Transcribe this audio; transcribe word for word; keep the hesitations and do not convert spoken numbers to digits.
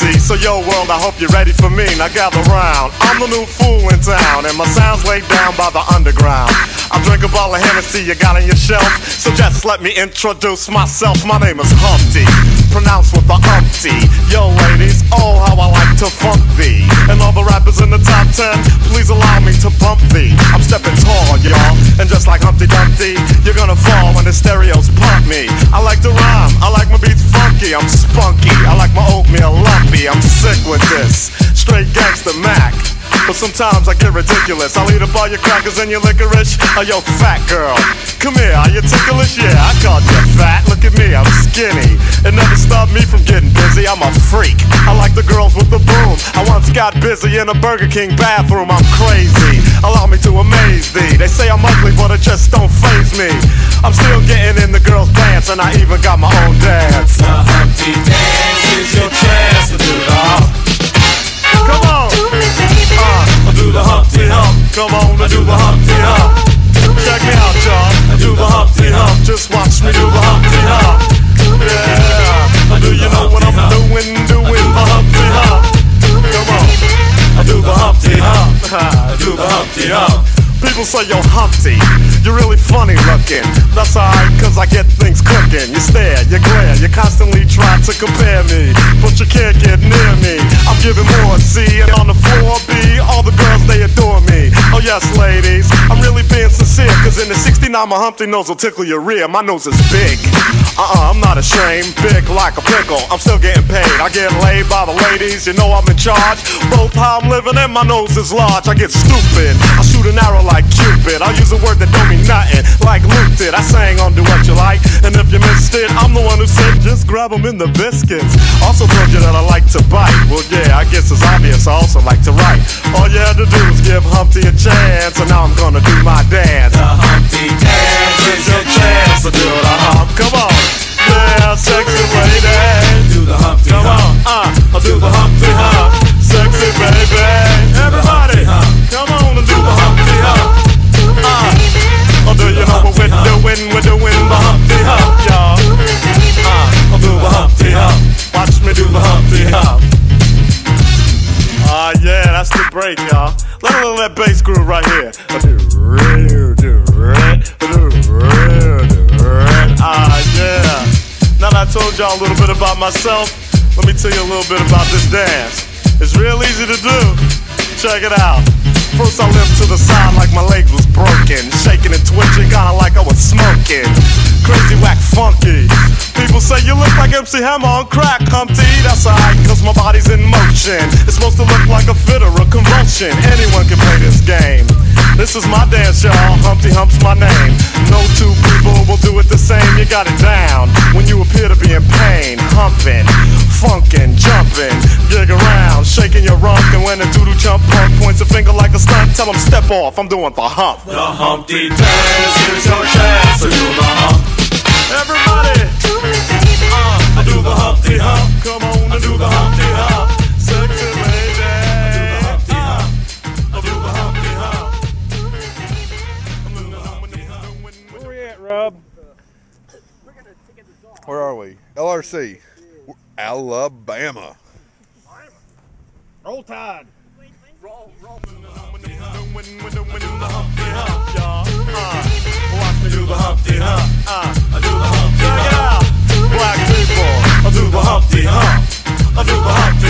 Humpty. So yo world, I hope you're ready for me. Now gather round. I'm the new fool in town, and my sound's laid down by the underground. I drink a bottle of Hennessy you got on your shelf, so just let me introduce myself. My name is Humpty, pronounced with the umpty. Yo ladies, oh how I like to funk thee. And all the rappers in the top ten, please allow me to bump thee. I'm stepping tall, y'all, and just like Humpty Dumpty, you're gonna fall when the stereos pump me. I like to rhyme, I like my beats funky, I'm spunky, I like my oatmeal lumpy. I'm sick with this, straight gangster Mac. But sometimes I get ridiculous. I'll eat up all your crackers and your licorice. Oh, yo, fat girl, come here, are you ticklish? Yeah, I called you fat, look at me, I'm skinny. It never stopped me from getting busy, I'm a freak. I like the girls with the boom. I once got busy in a Burger King bathroom, I'm crazy. Allow me to amaze thee. They say I'm ugly, but it just don't faze me. I'm still getting in the girls' pants, and I even got my own dance. The Humpty dance is your chance to do the hump. Come on, uh, do the Humpty hump. Come on, I do the Humpty hump. Check me out, y'all. I do the Humpty hump. Just watch me do the Humpty hump. Yeah, do you know what I'm doing? Doing the Humpty hump. Come on, I do the Humpty hump. I do the Humpty hump. People say, yo, Humpty, you're really funny looking. That's alright, cause I get things cooking. You stare, you glare, you constantly try to compare me, but you can't get near me. I'm giving more C, and on the floor B, all the girls, they adore me. Oh yes, ladies, I'm really being sincere, cause in the sixty-nine, my Humpty nose will tickle your rear. My nose is big, uh-uh, I'm not ashamed. Big like a pickle, I'm still getting paid. I get laid by the ladies, you know I'm in charge. Both how I'm living and my nose is large. I get stupid, I shoot an arrow like Cupid. I'll use a word that don't mean nothing, like Luke did. I sang on Do What You Like, and if you missed it, I'm the one who said just grab them in the biscuits. Also told you that I like to bite. Well yeah, I guess it's obvious I also like to write. All you had to do was give Humpty a chance, and now I'm gonna do my dance. The Humpty dance is your chance to do the hump. Come on, yeah, sexy lady. Do the Humpty Come hump. on, uh, I'll do the Humpty hump. Sexy baby, everybody, come on and do the Humpty hump. Uh, oh, do you know what we're doing? We're doing the Humpty hump, y'all. Uh, I'll do the Humpty hump. Watch me do the Humpty hump. Ah, uh, yeah, that's the break, y'all. Let a little that bass groove right here. I do real, do real, do real, do real. Ah, yeah. Now that I told y'all a little bit about myself, let me tell you a little bit about this dance. It's real easy to do. Check it out. First I limped to the side like my leg was broken, shaking and twitching, kinda like I was smoking. Crazy, whack, funky. People say you look like M C Hammer on crack, Humpty. That's alright, cause my body's in motion. It's supposed to look like a fit or a convulsion. Anyone can play this game. This is my dance, y'all. Humpty Hump's my name. No two people will do it the same. You got it down when you appear to be in pain. Humping, funkin', jumping, gig around, shaking your rump. And when a doodle jump punk points a finger like a stunt, tell him step off, I'm doing the hump. The Humpty dance is your chance to do the hump. Everybody, uh, I do the Humpty hump. Come on, I do the Humpty hump. Sexy lady, I do the Humpty hump. I do the Humpty hump. Where we at, Rob? Where are we? L R C, Alabama. Roll Tide. Roll, roll. Watch me do the Humpty hump. Uh, I do the Humpty check it hump. out. Black people, I do the Humpty hump. I do the Humpty